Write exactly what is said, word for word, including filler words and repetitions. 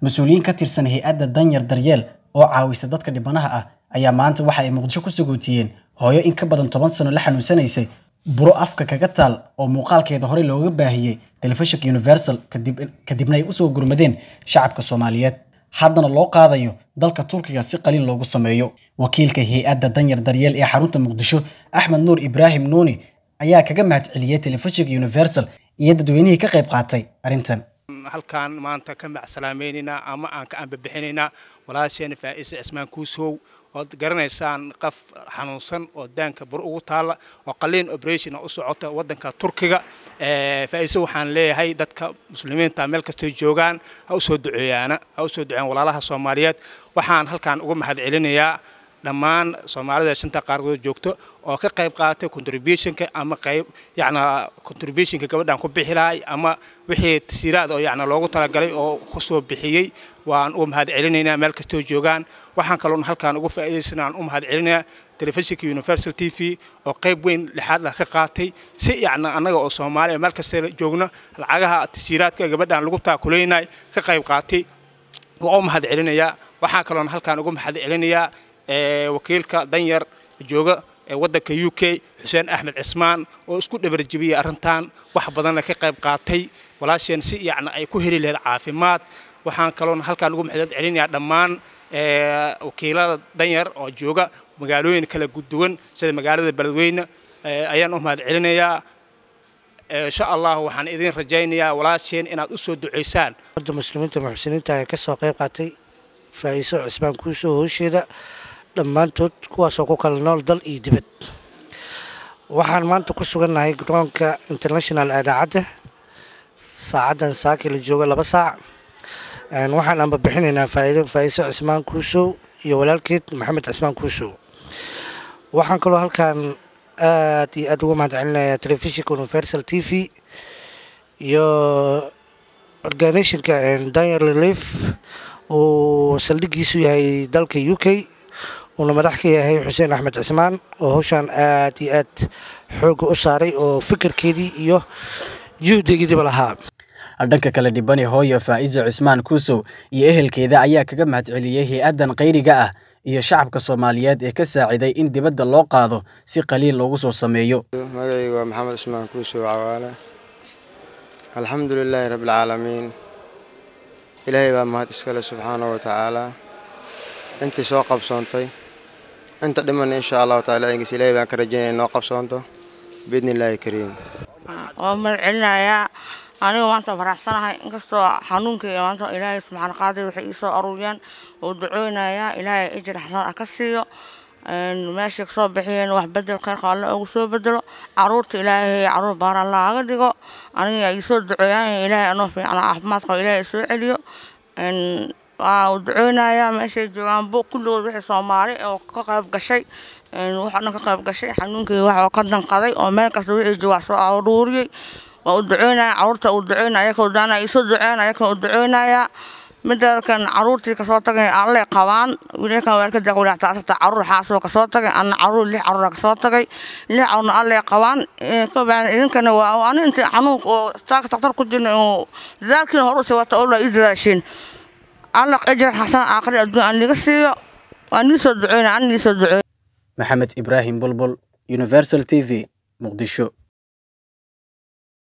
مسؤولين كتير سنة هيئات الدنيا الدريال oo caawisa dadka dhibanaha ah ayaa maanta waxa ay Muqdisho ku sugootiyeen hooyo in ka badan toban sano la xanuunsanaysay buro afka kaga taal oo muuqaalkeeda hore looga baahiyay telefishinka Universal kadib kadibna ay u soo gurmadeen shacabka Soomaaliyeed haddana loo qaadayo dalka Turkiga si qalin loogu sameeyo wakiilka hay'adda danyar daryeel ee xarunta Muqdisho Axmed Nuur Ibrahim Nuuni ayaa kaga mahadceliyay telefishinka Universal iyo dadweynihii ka qayb qaatay arintan halkan maanta ka macsalaameynina ama aan ka anbixinayna walaasheen Faa'iise Cismaan Kuusow oo garanaysaan qaf xanuunsan oo daanka bur ugu taala oo qalliin operation u socota wadanka Turkiga ee Faa'iise waxaan leeyahay dadka muslimiinta meel kasta joogaan ha u soo duceeyana ha u soo duceeyaan walaalaha Soomaaliyeed waxaan halkan ugu mahadcelinayaa dhammaan Soomaalida shanta qaarkood joogto oo ka qayb qaatay contribution-ka ama qayb yacna contribution-ka gabadhan ku bixilaay ama wixii tasiiraad oo yacna loogu talagalay oo ku soo bixiyay waan u mahadcelinaynaa meel kasta oo joogaan waxaan kaloo halkaan ugu faa'iideysanaan u mahadcelinayaa telefishinka Universal T V oo qayb weyn lixaad ka qaatay si yacna anaga oo Soomaaliya meel kasta joogna lacagaha tasiiraadka gabadhan lagu taakuleynay ka qayb qaatay waan u mahadcelinayaa waxaan kaloo halkaan ugu mahadcelinayaa wakiilka danyar jooga wadanka U K Xuseen Axmed Cismaan oo isku dhabarjibiyay arintan wax badan ka qayb qaatay walaasheen si yacna ay ku heli lahayd caafimaad waxaan kaloo halkaan ugu mahadcelinayaa dhammaan wakiilada danyar oo jooga magaalooyin kala guduwan sida magaalada Beledweyne ayaan u mahadcelinayaa insha Allah waxaan idin rajaynayaa walaasheen inaad u soo duceysaan wadda muslimiinta muxsiniinta ka soo qayb qaatay Faa'iise Cismaan Kuusow hooshida dhammaantood kuwaasoo ku kala nool dal iyo dibad waxaan maanta ku sugannahay garoonka international aadaacadda saacadan saaki la jooga laba saac waxaan amba bixinaynaa Faa'iise Cismaan Kuusow iyo walaalkeed Maxamed Cismaan Kuusow waxaan kaloo halkaan aad iyo aad ugu mahadcelinayaa telefishinka Universal T V iyo organizationka Danyar Relief oo saldhigiisu yahay dalka U K una madax ka yahay Xuseen Axmed Cismaan oo hawshan aad iyo aad xoog u saaray oo fikirkeedii iyo juhdigiiba lahaa dhanka kale dhibani hooyo Faa'iise Cismaan Kuusow iyo ehelkeeda ayaa kaga mahadceliyay hay'adan qayriga ah iyo shacabka Soomaaliyeed ee ka saaciday in dibadda loo qaado si qaliin loogu soo sameeyo magacaygu waa Maxamed Cismaan Kuusow cawaale alxamdulilaahi rabbil caalamiin ilaahay baa mahad iskale subxaanahu wa tacaala intii soo qabsoontay inta dhiman insha Allah taala ingis ilaahay baan ka rajaynayaa inoo qabsoonto biidnillaahi kariim oo malcelinayaa aniga maanta faraxsanahay inkastoo xanuunka iyo maanta ilaahay subxaanahu qaaday waxay ii soo aruuriyaan oo ducoonayaa ilaahay ajir xasan ka siiyo meesha soo bixiyeen wax bedel khayr qaalo ugu soo bedelo caruurta ilaahay caruur baar Allah aga dhigo aniga ay soo duceeyaan ilaahay anoo fiican caafimaad qabo ilaahay soo celiyo in waa ducoonayaa meesha joogan buu kulligood wixii Soomaali oo ka qayb gashay waxaan ka qayb gashay xanuunkii wax oo ka danqaday oo meel kasta wixii jooga soo aruuriyay waa ducoonayaa caruurta uu ducoonayaa ka wadana ay soo ducoonayaa ka ducoonayaa midalkan caruurtii ka soo tagay alle qabaan wiilkan waa ka daqwada taasata caruur xaasoo ka soo tagay aan caruur lix caruur ka soo tagay lix caruur alle qabaan ka baan idinkana waa aan inta xanuun oo taag taqtar ku jirno oo dadaalkii hore soo wata oo la idaashin alla ajir xasan aakhir adduun aan laga siiyo waan soo duceynaa aan soo duceeyay Maxamed Ibrahim Bulbul Universal T V Muqdisho.